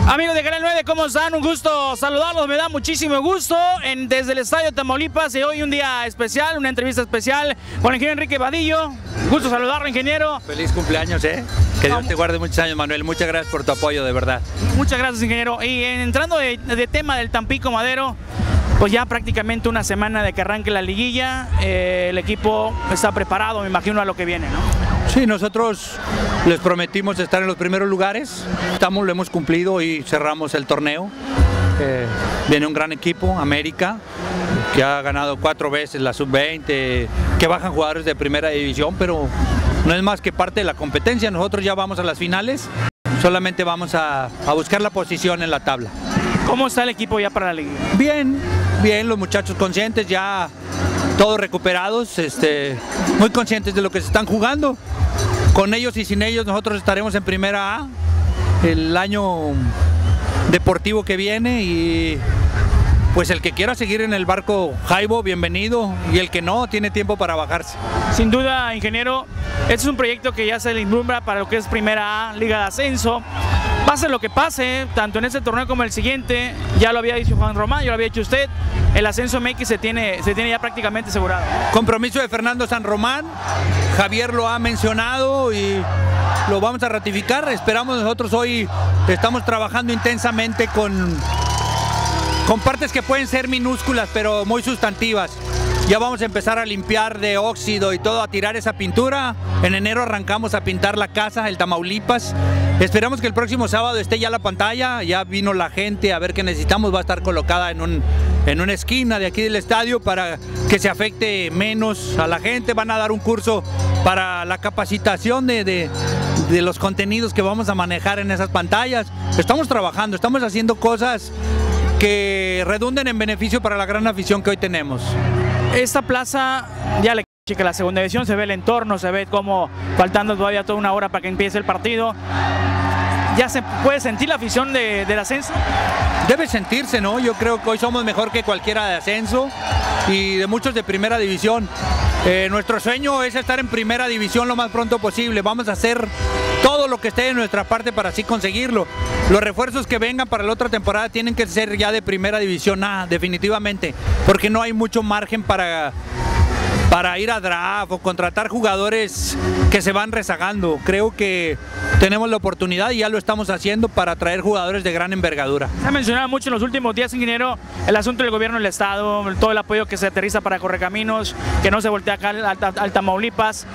Amigos de Canal 9, ¿cómo están? Un gusto saludarlos, me da muchísimo gusto desde el Estadio Tamaulipas y hoy un día especial, una entrevista especial con el ingeniero Enrique Vadillo. Gusto saludarlo, ingeniero. Feliz cumpleaños, que Dios te guarde muchos años, Manuel. Muchas gracias por tu apoyo, de verdad. Muchas gracias, ingeniero. Y entrando de tema del Tampico Madero, pues ya prácticamente una semana de que arranque la liguilla, el equipo está preparado, me imagino, a lo que viene, ¿no? Sí, nosotros les prometimos estar en los primeros lugares, lo hemos cumplido y cerramos el torneo. Viene un gran equipo, América, que ha ganado 4 veces la sub-20, que bajan jugadores de primera división, pero no es más que parte de la competencia. Nosotros ya vamos a las finales, solamente vamos a buscar la posición en la tabla. ¿Cómo está el equipo ya para la liguilla? Bien, bien, los muchachos conscientes, ya todos recuperados, muy conscientes de lo que se están jugando. Con ellos y sin ellos nosotros estaremos en Primera A el año deportivo que viene y pues el que quiera seguir en el barco Jaibo, bienvenido, y el que no, tiene tiempo para bajarse. Sin duda, ingeniero, este es un proyecto que ya se vislumbra para lo que es Primera A, Liga de Ascenso. Pase lo que pase, tanto en este torneo como el siguiente, ya lo había dicho Juan Román, ya lo había dicho usted, el ascenso MX se tiene ya prácticamente asegurado. Compromiso de Fernando San Román, Javier lo ha mencionado y lo vamos a ratificar. Esperamos, nosotros hoy estamos trabajando intensamente con partes que pueden ser minúsculas pero muy sustantivas. Ya vamos a empezar a limpiar de óxido y todo, a tirar esa pintura. En enero arrancamos a pintar la casa, el Tamaulipas. Esperamos que el próximo sábado esté ya la pantalla, ya vino la gente a ver qué necesitamos, va a estar colocada en una esquina de aquí del estadio para que se afecte menos a la gente. Van a dar un curso para la capacitación de los contenidos que vamos a manejar en esas pantallas. Estamos trabajando, estamos haciendo cosas que redunden en beneficio para la gran afición que hoy tenemos. Esta plaza, ya le que la segunda división, se ve el entorno, se ve como faltando todavía toda una hora para que empiece el partido. ¿Ya se puede sentir la afición del ascenso? Debe sentirse, ¿no? Yo creo que hoy somos mejor que cualquiera de ascenso y de muchos de primera división. Nuestro sueño es estar en primera división lo más pronto posible. Vamos a hacer todo lo que esté de nuestra parte para así conseguirlo. Los refuerzos que vengan para la otra temporada tienen que ser ya de primera división A, definitivamente, porque no hay mucho margen para ir a draft o contratar jugadores que se van rezagando. Creo que tenemos la oportunidad y ya lo estamos haciendo para traer jugadores de gran envergadura. Se ha mencionado mucho en los últimos días, ingeniero, el asunto del gobierno del estado, todo el apoyo que se aterriza para Correcaminos, que no se voltea acá al Tamaulipas.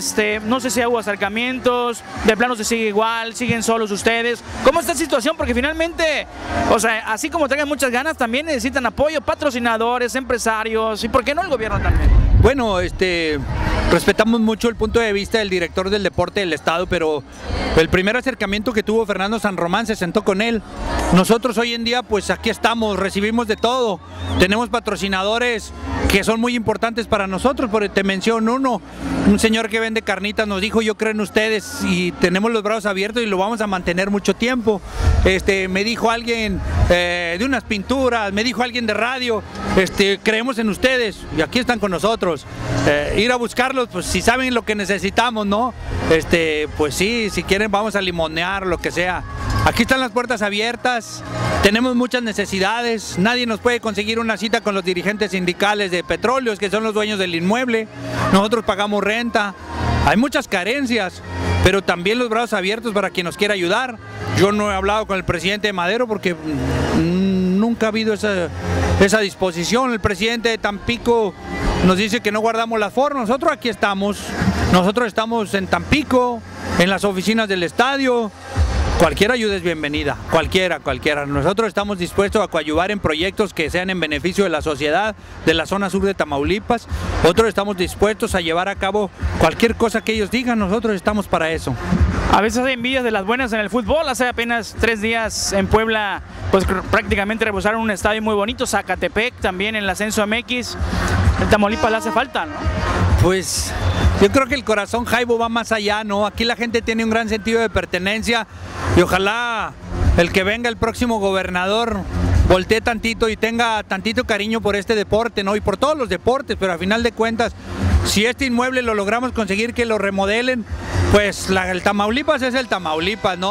No sé si hubo acercamientos, de plano se sigue igual, siguen solos ustedes. ¿Cómo está la situación? Porque finalmente, o sea, así como tengan muchas ganas, también necesitan apoyo, patrocinadores, empresarios, y ¿por qué no el gobierno también? Bueno, respetamos mucho el punto de vista del director del deporte del estado, pero el primer acercamiento que tuvo Fernando San Román se sentó con él. Nosotros hoy en día, pues aquí estamos, recibimos de todo. Tenemos patrocinadores que son muy importantes para nosotros, porque te menciono uno, un señor que vende carnitas nos dijo: yo creo en ustedes, y tenemos los brazos abiertos y lo vamos a mantener mucho tiempo. Me dijo alguien de unas pinturas, me dijo alguien de radio, creemos en ustedes y aquí están con nosotros. Ir a buscarlos, pues si saben lo que necesitamos, ¿no? Pues sí, si quieren vamos a limonear, lo que sea. Aquí están las puertas abiertas, tenemos muchas necesidades, nadie nos puede conseguir una cita con los dirigentes sindicales de Petróleos, que son los dueños del inmueble. Nosotros pagamos renta, hay muchas carencias, pero también los brazos abiertos para quien nos quiera ayudar. Yo no he hablado con el presidente de Madero porque nunca ha habido esa disposición. El presidente de Tampico nos dice que no guardamos las formas. Nosotros aquí estamos, nosotros estamos en Tampico, en las oficinas del estadio. Cualquier ayuda es bienvenida, cualquiera. Nosotros estamos dispuestos a coadyuvar en proyectos que sean en beneficio de la sociedad de la zona sur de Tamaulipas. Nosotros estamos dispuestos a llevar a cabo cualquier cosa que ellos digan, nosotros estamos para eso. A veces hay envidias de las buenas en el fútbol. Hace apenas 3 días en Puebla, pues prácticamente reposaron un estadio muy bonito. Zacatepec también en el ascenso MX. El Tamaulipas le hace falta, ¿no? Pues yo creo que el corazón Jaibo va más allá, ¿no? Aquí la gente tiene un gran sentido de pertenencia y ojalá el que venga el próximo gobernador voltee tantito y tenga tantito cariño por este deporte, ¿no? Y por todos los deportes, pero a final de cuentas, si este inmueble lo logramos conseguir que lo remodelen, pues el Tamaulipas es el Tamaulipas, ¿no?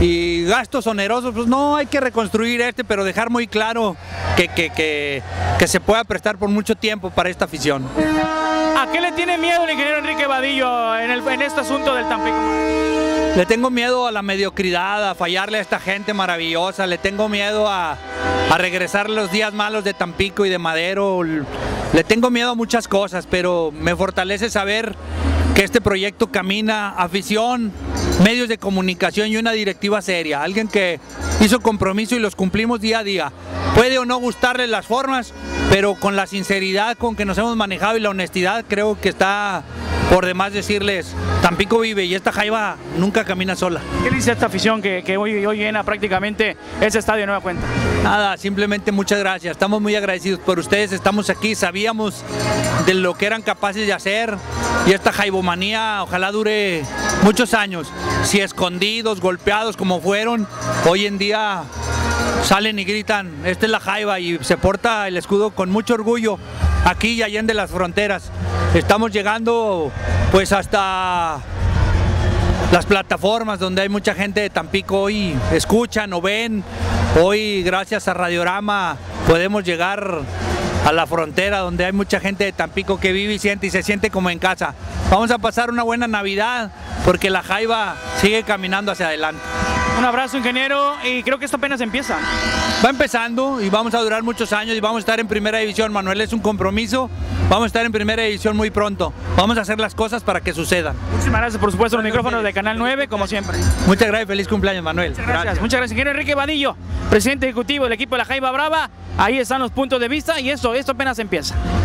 y gastos onerosos, pues no, hay que reconstruir pero dejar muy claro que se pueda prestar por mucho tiempo para esta afición. ¿A qué le tiene miedo el ingeniero Enrique Vadillo en este asunto del Tampico? Le tengo miedo a la mediocridad, a fallarle a esta gente maravillosa, le tengo miedo a regresar los días malos de Tampico y de Madero, le tengo miedo a muchas cosas, pero me fortalece saber que este proyecto camina, afición, medios de comunicación y una directiva seria, alguien que hizo compromiso y los cumplimos día a día. Puede o no gustarles las formas, pero con la sinceridad con que nos hemos manejado y la honestidad, creo que está por demás decirles, Tampico vive y esta Jaiba nunca camina sola. ¿Qué dice esta afición que hoy llena prácticamente ese estadio de nueva cuenta? Nada, simplemente muchas gracias, estamos muy agradecidos por ustedes, estamos aquí, sabíamos de lo que eran capaces de hacer y esta jaibomanía ojalá dure muchos años, si escondidos, golpeados como fueron, hoy en día salen y gritan, esta es la Jaiba y se porta el escudo con mucho orgullo aquí y allende las fronteras. Estamos llegando pues hasta las plataformas donde hay mucha gente de Tampico, hoy escuchan o ven, hoy gracias a Radiorama podemos llegar a la frontera donde hay mucha gente de Tampico que vive y siente y se siente como en casa. Vamos a pasar una buena Navidad porque la Jaiba sigue caminando hacia adelante. Un abrazo, ingeniero, y creo que esto apenas empieza. Va empezando y vamos a durar muchos años y vamos a estar en primera división, Manuel, es un compromiso, vamos a estar en primera división muy pronto, vamos a hacer las cosas para que sucedan. Muchísimas gracias, por supuesto, los micrófonos de Canal 9, como siempre. Muchas gracias, feliz cumpleaños, Manuel. Muchas gracias, ingeniero Enrique Vadillo, presidente ejecutivo del equipo de la Jaiba Brava. Ahí están los puntos de vista y esto apenas empieza.